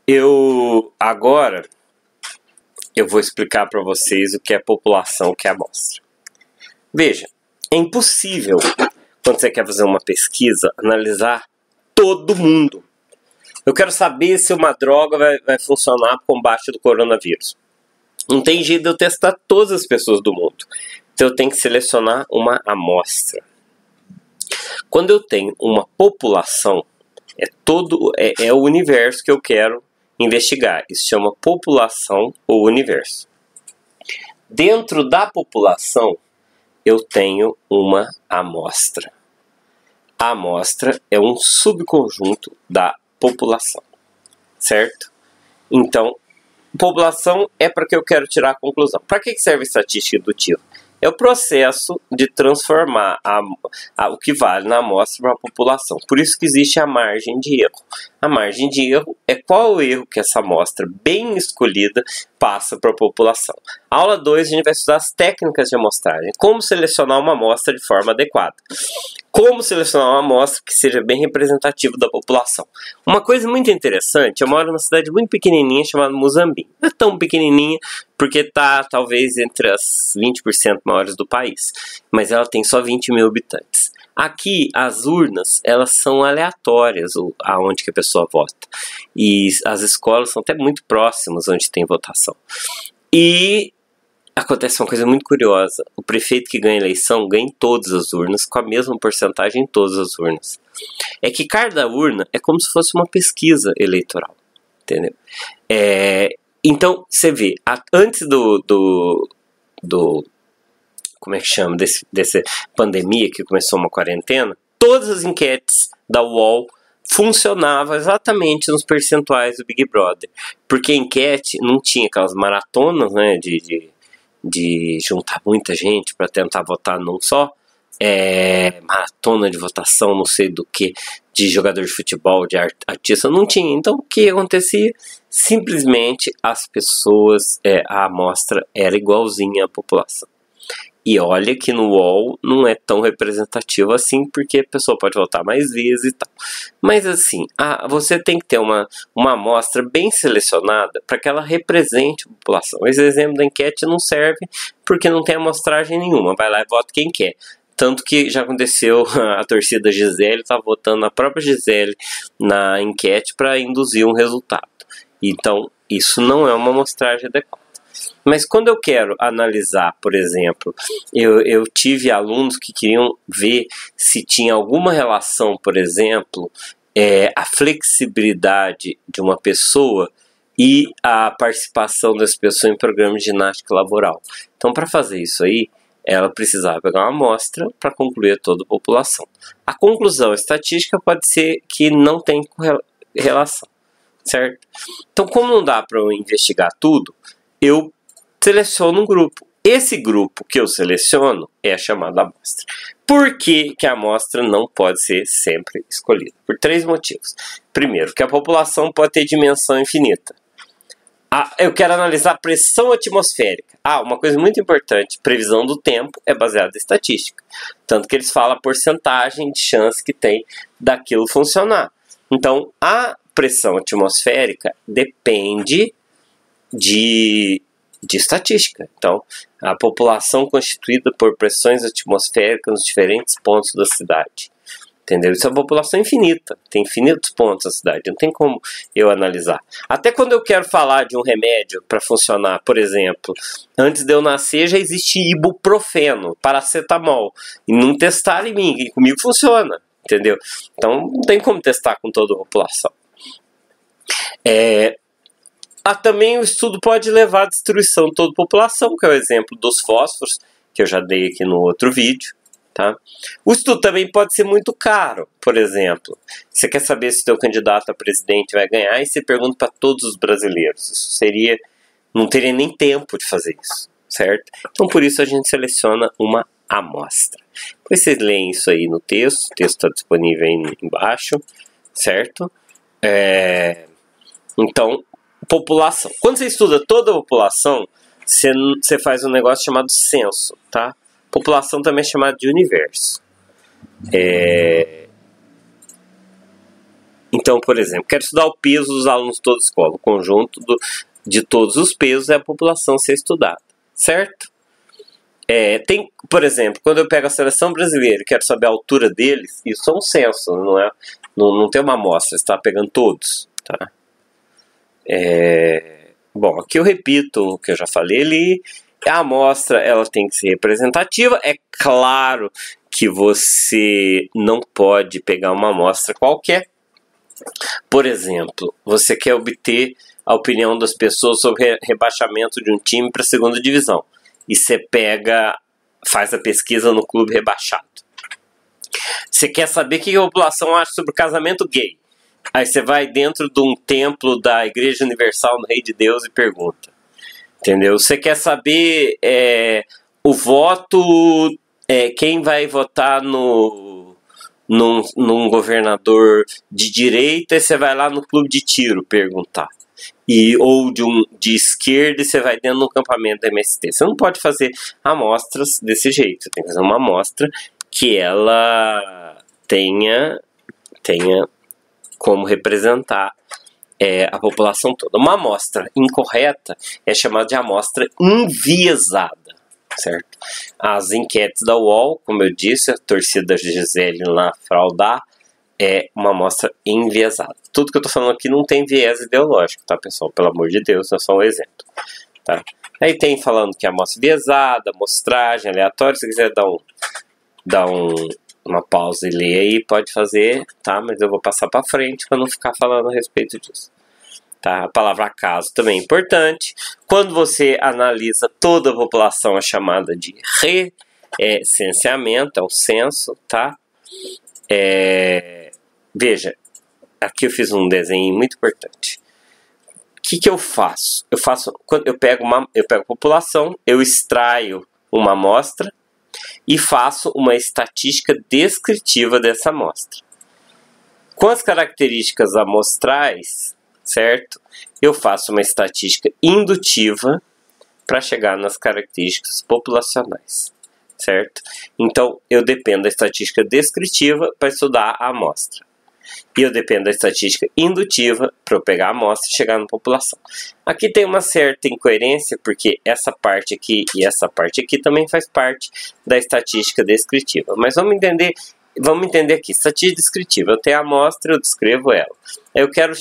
Agora eu vou explicar para vocês o que é população, o que é amostra. Veja, é impossível, quando você quer fazer uma pesquisa, analisar todo mundo. Eu quero saber se uma droga vai funcionar para o combate do coronavírus. Não tem jeito de eu testar todas as pessoas do mundo. Então eu tenho que selecionar uma amostra. Quando eu tenho uma população, é o universo que eu quero investigar. Isso chama população ou universo. Dentro da população, eu tenho uma amostra. A amostra é um subconjunto da população, certo? Então, população é para que eu quero tirar a conclusão. Para que serve a estatística indutiva? É o processo de transformar o que vale na amostra para a população. Por isso que existe a margem de erro. A margem de erro é qual o erro que essa amostra bem escolhida passa para a população. Aula 2 a gente vai estudar as técnicas de amostragem. Como selecionar uma amostra de forma adequada. Como selecionar uma amostra que seja bem representativa da população. Uma coisa muito interessante, eu moro numa cidade muito pequenininha chamada Muzambique. Não é tão pequenininha porque está talvez entre as 20% maiores do país. Mas ela tem só 20 mil habitantes. Aqui, as urnas, elas são aleatórias aonde que a pessoa vota. E as escolas são até muito próximas onde tem votação. E acontece uma coisa muito curiosa. O prefeito que ganha a eleição ganha em todas as urnas, com a mesma porcentagem em todas as urnas. É que cada urna é como se fosse uma pesquisa eleitoral. Entendeu? Então, você vê, antes como é que chama, dessa pandemia que começou uma quarentena, todas as enquetes da UOL funcionavam exatamente nos percentuais do Big Brother. Porque a enquete não tinha aquelas maratonas, né, de juntar muita gente para tentar votar num só. Maratona de votação, não sei do que, de jogador de futebol, de artista, não tinha. Então o que acontecia? Simplesmente as pessoas, a amostra era igualzinha à população. E olha que no UOL não é tão representativo assim, porque a pessoa pode votar mais vezes e tal. Mas assim, você tem que ter uma amostra bem selecionada para que ela represente a população. Esse exemplo da enquete não serve porque não tem amostragem nenhuma. Vai lá e vota quem quer. Tanto que já aconteceu, a torcida Gisele está votando a própria Gisele na enquete para induzir um resultado. Então, isso não é uma amostragem adequada. Mas quando eu quero analisar, por exemplo, eu tive alunos que queriam ver se tinha alguma relação, por exemplo, a flexibilidade de uma pessoa e a participação das pessoas em programas de ginástica laboral. Então, para fazer isso aí, ela precisava pegar uma amostra para concluir toda a população. A conclusão estatística pode ser que não tem relação, certo? Então, como não dá para eu investigar tudo, eu seleciono um grupo. Esse grupo que eu seleciono é a chamada amostra. Por que a amostra não pode ser sempre escolhida? Por 3 motivos. Primeiro, que a população pode ter dimensão infinita. Eu quero analisar a pressão atmosférica. Uma coisa muito importante, previsão do tempo é baseada em estatística. Tanto que eles falam a porcentagem de chance que tem daquilo funcionar. Então, a pressão atmosférica depende de estatística. Então, a população constituída por pressões atmosféricas nos diferentes pontos da cidade. Entendeu? Isso é uma população infinita. Tem infinitos pontos na cidade. Não tem como eu analisar. Até quando eu quero falar de um remédio para funcionar, por exemplo, antes de eu nascer já existe ibuprofeno, paracetamol. E não testaram em mim. E comigo funciona. Entendeu? Então, não tem como testar com toda a população. Também o estudo pode levar à destruição de toda a população, que é o exemplo dos fósforos, que eu já dei aqui no outro vídeo. Tá? O estudo também pode ser muito caro. Por exemplo, você quer saber se o teu candidato a presidente vai ganhar e você pergunta para todos os brasileiros. Isso não teria nem tempo de fazer isso, certo? Então por isso a gente seleciona uma amostra. Depois vocês leem isso aí no texto. O texto está disponível aí embaixo, certo? Então, população. Quando você estuda toda a população, você faz um negócio chamado censo, tá? População também é chamada de universo. Então, por exemplo, quero estudar o peso dos alunos de toda a escola. O conjunto de todos os pesos é a população a ser estudada, certo? Tem, por exemplo, quando eu pego a seleção brasileira e quero saber a altura deles, isso é um censo, não tem uma amostra, você está pegando todos, tá? Bom, aqui eu repito o que eu já falei ali. A amostra ela tem que ser representativa. É claro que você não pode pegar uma amostra qualquer. Por exemplo, você quer obter a opinião das pessoas sobre rebaixamento de um time para a segunda divisão. E você faz a pesquisa no clube rebaixado. Você quer saber o que a população acha sobre o casamento gay. Aí você vai dentro de um templo da Igreja Universal no Rei de Deus e pergunta. Entendeu? Você quer saber o voto, quem vai votar num governador de direita, e você vai lá no clube de tiro perguntar. Ou de esquerda, e você vai dentro do acampamento da MST. Você não pode fazer amostras desse jeito. Você tem que fazer uma amostra que ela tenha como representar a população toda. Uma amostra incorreta é chamada de amostra enviesada, certo? As enquetes da UOL, como eu disse, a torcida da Gisele lá fraudar, é uma amostra enviesada. Tudo que eu estou falando aqui não tem viés ideológico, tá, pessoal? Pelo amor de Deus, é só um exemplo, tá? Aí tem falando que é amostra enviesada, amostragem aleatória. Se você quiser dar uma pausa e ler aí, pode fazer, tá? Mas eu vou passar para frente para não ficar falando a respeito disso, tá? A palavra acaso também é importante. Quando você analisa toda a população, é chamada de recenseamento, é um censo, tá? Veja, aqui eu fiz um desenho muito importante. O que eu faço? Quando eu pego a população, eu extraio uma amostra e faço uma estatística descritiva dessa amostra. Com as características amostrais, certo? Eu faço uma estatística indutiva para chegar nas características populacionais, certo? Então, eu dependo da estatística descritiva para estudar a amostra. E eu dependo da estatística indutiva para eu pegar a amostra e chegar na população. Aqui tem uma certa incoerência, porque essa parte aqui e essa parte aqui também faz parte da estatística descritiva. Mas vamos entender aqui. Estatística descritiva. Eu tenho a amostra, eu descrevo ela. Eu quero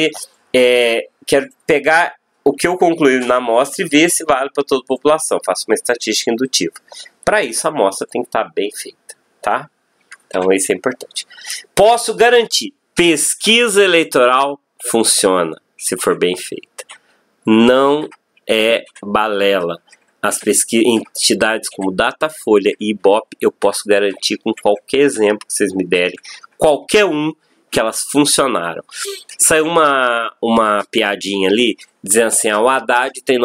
quero pegar o que eu concluí na amostra e ver se vale para toda a população. Faço uma estatística indutiva. Para isso, a amostra tem que estar bem feita, tá? Então, isso é importante. Posso garantir, pesquisa eleitoral funciona se for bem feita. Não é balela. As entidades como Datafolha e Ibope, eu posso garantir com qualquer exemplo que vocês me derem, qualquer um, que elas funcionaram. Saiu uma piadinha ali, dizendo assim, o Haddad tem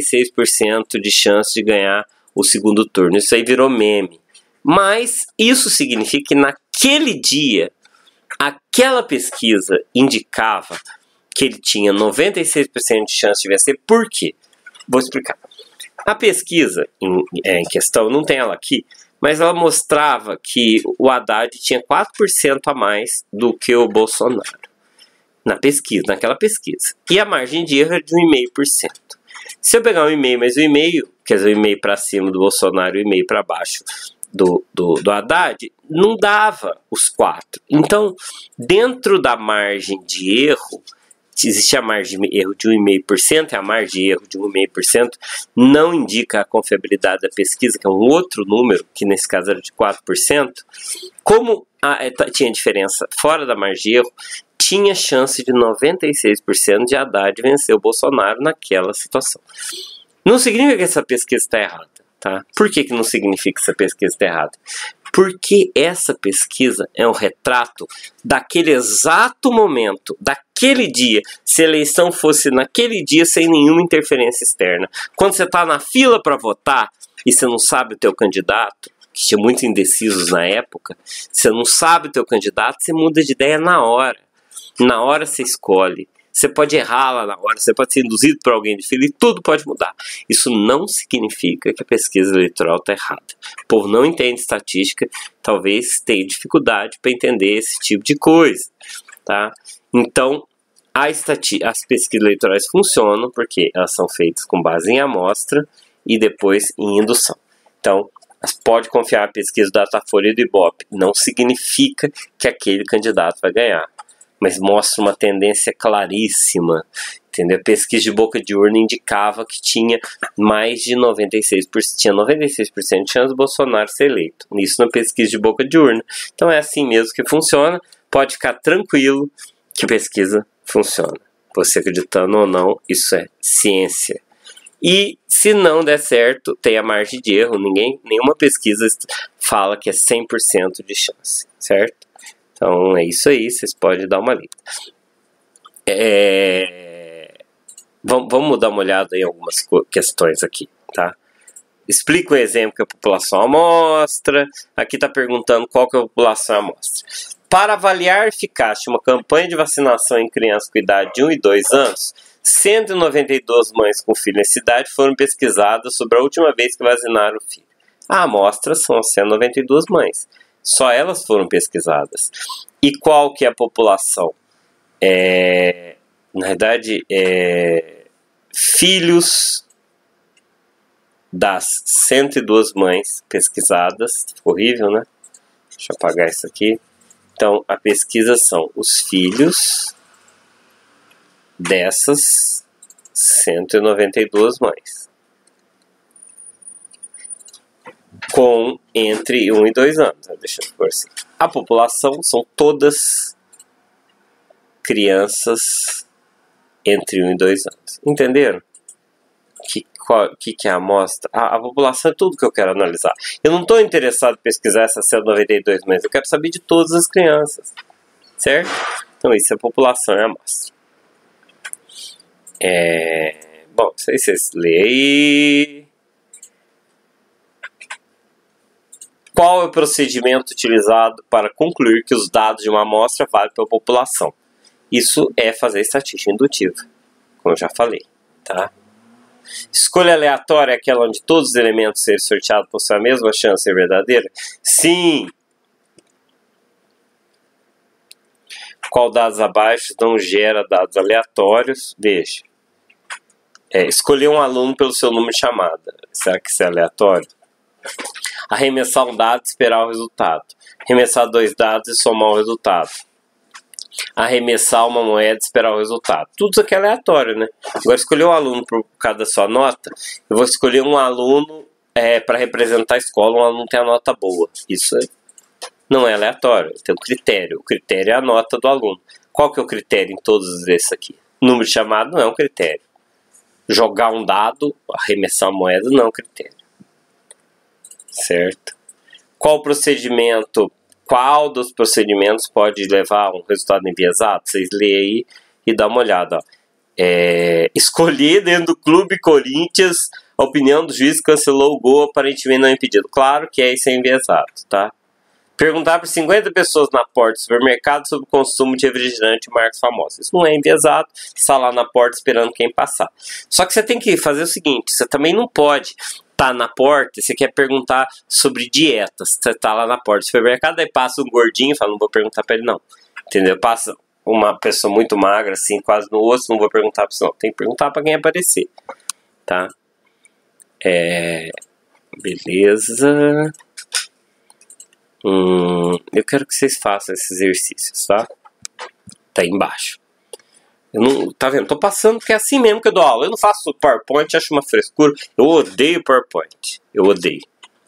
96% de chance de ganhar o segundo turno. Isso aí virou meme. Mas isso significa que naquele dia, aquela pesquisa indicava que ele tinha 96% de chance de vencer. Por quê? Vou explicar. A pesquisa em questão, não tem ela aqui, mas ela mostrava que o Haddad tinha 4% a mais do que o Bolsonaro naquela pesquisa. E a margem de erro é de 1,5%. Se eu pegar 1,5 mais 1,5, quer dizer, 1,5 para cima do Bolsonaro e 1,5 para baixo do Haddad, não dava os 4. Então, dentro da margem de erro, existe a margem de erro de 1,5%, e a margem de erro de 1,5% não indica a confiabilidade da pesquisa, que é um outro número, que nesse caso era de 4%. Como tinha diferença fora da margem de erro, tinha chance de 96% de Haddad vencer o Bolsonaro naquela situação. Não significa que essa pesquisa está errada. Tá? Por que não significa que essa pesquisa está errada? Porque essa pesquisa é um retrato daquele exato momento, daquele dia, se a eleição fosse naquele dia sem nenhuma interferência externa. Quando você está na fila para votar e você não sabe o teu candidato, que tinha muitos indecisos na época, você não sabe o teu candidato, você muda de ideia na hora. Na hora você escolhe. Você pode errar lá na hora, você pode ser induzido por alguém de fila e tudo pode mudar. Isso não significa que a pesquisa eleitoral está errada. O povo não entende estatística, talvez tenha dificuldade para entender esse tipo de coisa. tá? Então, as pesquisas eleitorais funcionam porque elas são feitas com base em amostra e depois em indução. Então, pode confiar na pesquisa do Datafolha e do Ibope. Não significa que aquele candidato vai ganhar, mas mostra uma tendência claríssima. Entendeu? A pesquisa de boca de urna indicava que tinha mais de 96%, tinha 96% de chance de Bolsonaro ser eleito. Isso na pesquisa de boca de urna. Então é assim mesmo que funciona. Pode ficar tranquilo que a pesquisa funciona. Você acreditando ou não, isso é ciência. E se não der certo, tem a margem de erro. Nenhuma pesquisa fala que é 100% de chance, certo? Então é isso aí, vocês podem dar uma lida. Vamos dar uma olhada em algumas questões aqui, tá? Explica o exemplo que a população amostra. Aqui está perguntando qual que é a população amostra. Para avaliar a eficácia de uma campanha de vacinação em crianças com idade de 1 e 2 anos, 192 mães com filho nessa idade foram pesquisadas sobre a última vez que vacinaram o filho. A amostra são 192 mães. Só elas foram pesquisadas. E qual que é a população? Na verdade, filhos das 102 mães pesquisadas. Ficou horrível, né? Deixa eu apagar isso aqui. Então, a pesquisa são os filhos dessas 192 mães. Com entre 1 e 2 anos. Deixa eu pôr assim. A população são todas crianças entre 1 e 2 anos. Entenderam? Que é a amostra? A população é tudo que eu quero analisar. Eu não estou interessado em pesquisar essas 192 mães. Eu quero saber de todas as crianças. Certo? Então, isso é a população e a amostra. Bom, não sei se vocês leem aí. Qual é o procedimento utilizado para concluir que os dados de uma amostra valem para a população? Isso é fazer estatística indutiva, como eu já falei, tá? Escolha aleatória é aquela onde todos os elementos serem sorteados possuem a mesma chance de ser verdadeira? Sim! Qual dados abaixo não gera dados aleatórios? Veja. Escolher um aluno pelo seu número de chamada. Será que isso é aleatório? Arremessar um dado e esperar o resultado. Arremessar 2 dados e somar o resultado. Arremessar uma moeda e esperar o resultado. Tudo isso aqui é aleatório, né? Agora, escolher um aluno por causa da sua nota, eu vou escolher um aluno para representar a escola, um aluno tem a nota boa. Isso não é aleatório, tem um critério. O critério é a nota do aluno. Qual que é o critério em todos esses aqui? Número de chamado não é um critério. Jogar um dado, arremessar uma moeda não é um critério. Certo? Qual dos procedimentos pode levar a um resultado enviesado? Vocês leem aí e dá uma olhada. Ó. Escolher dentro do Clube Corinthians a opinião do juiz que cancelou o gol aparentemente não impedido. Claro que isso é enviesado, tá? Perguntar para 50 pessoas na porta do supermercado sobre o consumo de refrigerante e marcas famosas. Isso não é enviesado, está lá na porta esperando quem passar. Só que você tem que fazer o seguinte, você também não pode estar na porta, você quer perguntar sobre dietas, você está lá na porta do supermercado, aí passa um gordinho e fala, não vou perguntar para ele não. Entendeu? Passa uma pessoa muito magra, assim, quase no osso, não vou perguntar para você não. Tem que perguntar para quem aparecer. Tá? Beleza. Eu quero que vocês façam esses exercícios, tá? Tá aí embaixo. Eu não, tá vendo? Tô passando porque é assim mesmo que eu dou aula. Eu não faço PowerPoint, acho uma frescura. Eu odeio PowerPoint. Eu odeio.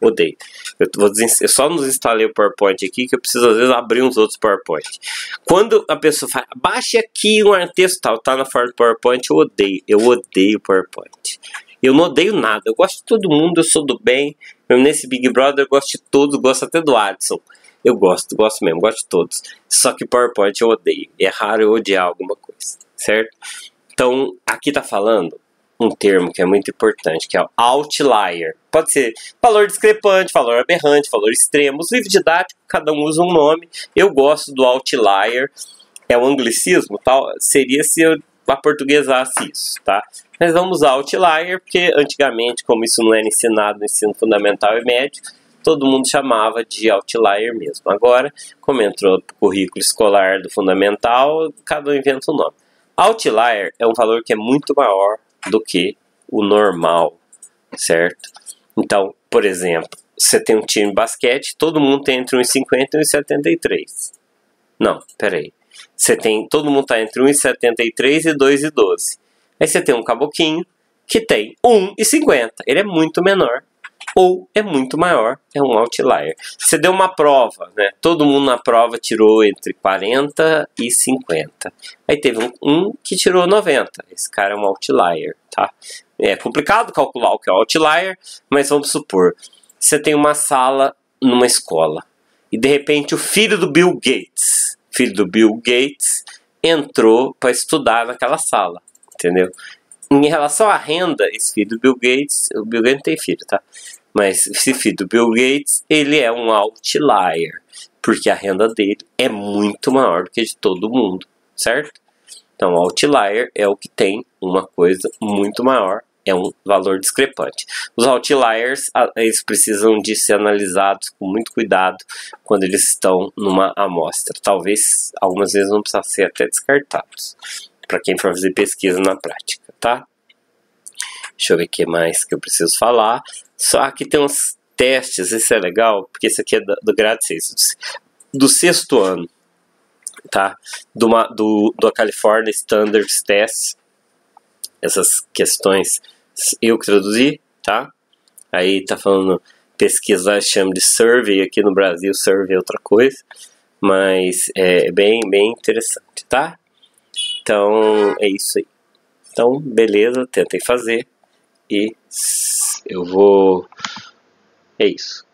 Eu só nos instalei o PowerPoint aqui que eu preciso às vezes abrir uns outros PowerPoint. Quando a pessoa fala, baixe aqui um texto tal, tá na forma do PowerPoint, eu odeio PowerPoint. Eu não odeio nada, eu gosto de todo mundo, eu sou do bem. Nesse Big Brother eu gosto de todos, gosto até do Adson. Eu gosto mesmo, gosto de todos. Só que PowerPoint eu odeio. É raro eu odiar alguma coisa, certo? Então, aqui tá falando um termo que é muito importante, que é o outlier. Pode ser valor discrepante, valor aberrante, valor extremo. Os livros didáticos, cada um usa um nome. Eu gosto do outlier. É um anglicismo, tal. Seria se eu aportuguesasse isso, tá? Mas vamos usar outlier, porque antigamente, como isso não era ensinado no ensino fundamental e médio, todo mundo chamava de outlier mesmo. Agora, como entrou pro currículo escolar do fundamental, cada um inventa um nome. Outlier é um valor que é muito maior do que o normal, certo? Então, por exemplo, você tem um time de basquete, todo mundo tem entre 1,50 e 1,73. Não, peraí. Todo mundo está entre 1,73 e 2,12. Aí você tem um caboquinho que tem 1,50. Ele é muito menor ou é muito maior, é um outlier. Você deu uma prova, né? Todo mundo na prova tirou entre 40 e 50. Aí teve um que tirou 90. Esse cara é um outlier, tá? É complicado calcular o que é outlier, mas vamos supor, você tem uma sala numa escola e de repente o filho do Bill Gates entrou para estudar naquela sala, entendeu? Em relação à renda, esse filho do Bill Gates, o Bill Gates não tem filho, tá? Mas esse filho do Bill Gates, ele é um outlier, porque a renda dele é muito maior do que a de todo mundo, certo? Então, outlier é o que tem uma coisa muito maior, é um valor discrepante. Os outliers, eles precisam de ser analisados com muito cuidado quando eles estão numa amostra. Talvez, algumas vezes, não precisam ser até descartados, para quem for fazer pesquisa na prática, tá? Deixa eu ver o que mais que eu preciso falar. Só aqui tem uns testes, isso é legal, porque isso aqui é do grade 6, do sexto ano, tá? Do California Standards Test. Essas questões eu que traduzi, tá? Aí tá falando pesquisa, chama de survey, aqui no Brasil survey é outra coisa, mas é bem interessante, tá? Então é isso aí. Então beleza, tentei fazer e eu vou... é isso.